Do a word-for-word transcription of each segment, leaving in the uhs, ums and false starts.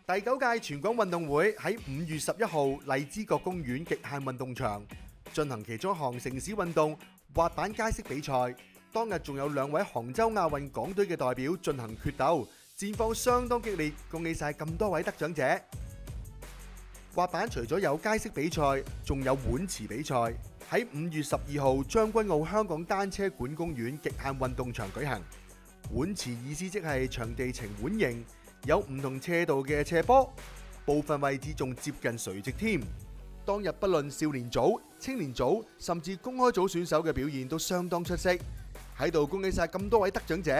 第九屆全港運動會喺五月十一號荔枝角公園極限運動場進行其中一項城市運動滑板街式比賽。當日仲有兩位杭州亞運港隊嘅代表進行決鬥，戰況相當激烈。恭喜晒咁多位得獎者！滑板除咗有街式比賽，仲有碗池比賽。喺五月十二號將軍澳香港單車館公園極限運動場舉行。碗池意思即係場地呈碗形，有唔同斜度嘅斜坡，部分位置仲接近垂直添。當日不論少年組、青年組，甚至公開組選手嘅表現都相當出色。喺度恭喜晒咁多位得獎者！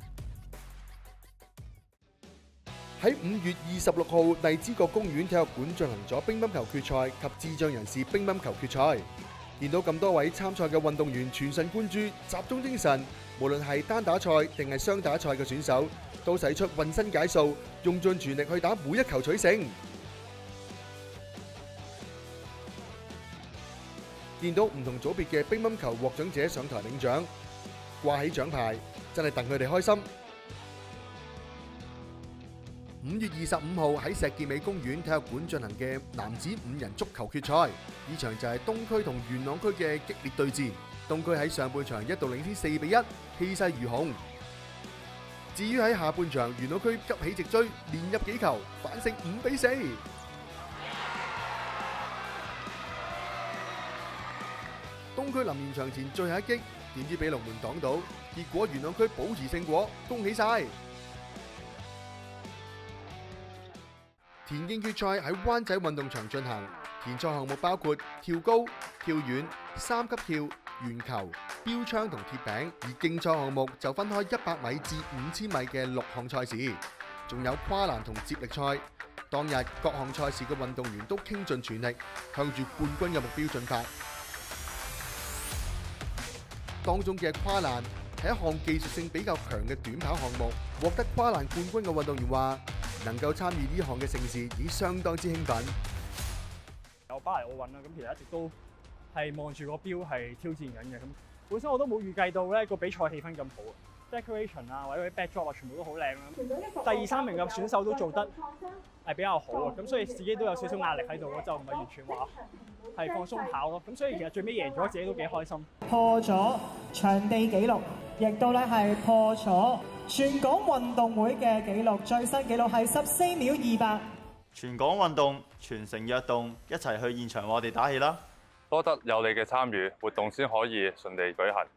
喺五月二十六號荔枝角公園體育館進行咗乒乓球決賽及智障人士乒乓球決賽，見到咁多位參賽嘅運動員全神貫注、集中精神，無論係單打賽定係雙打賽嘅選手，都使出渾身解數，用盡全力去打每一球取勝。見到唔同組別嘅乒乓球獲獎者上台領獎，掛起獎牌，真係戥佢哋開心。五月二十五號喺石硤尾公園體育館進行嘅男子五人足球決賽，呢場就係東區同元朗區嘅激烈對戰。東區喺上半場一度領先四比一，氣勢如虹。至於喺下半場，元朗區急起直追，連入幾球，反勝五比四。東區臨完場前最後一擊，點知俾龍門擋到，結果元朗區保持勝果，恭喜晒！田徑決賽喺灣仔運動場進行，田賽項目包括跳高、跳遠、三級跳、鉛球、標槍同鐵餅，而競賽項目就分開一百米至五千米嘅六項賽事，仲有跨欄同接力賽。當日各項賽事嘅運動員都傾盡全力，向住冠軍嘅目標進發。當中嘅跨欄係一項技術性比較強嘅短跑項目，獲得跨欄冠軍嘅運動員話，能夠參與呢項嘅盛事已經相當之興奮。 有巴黎奧運啦，咁其實一直都係望住個標係挑戰緊嘅。咁本身我都冇預計到咧個比賽氣氛咁好啊 ，decoration 啊或者啲 backdrop 啊全部都好靚啦。第二三名嘅選手都做得係比較好啊，咁所以自己都有少少壓力喺度咯，就唔係完全話係放鬆跑咯。咁所以其實最尾贏咗，自己都幾開心。 破咗場地紀錄，亦都咧係破咗全港運動會嘅紀錄，最新紀錄係十四秒二八。 全港運動全城躍動，一齊去現場為我哋打氣啦！ 多得有你嘅參與，活動先可以順利舉行。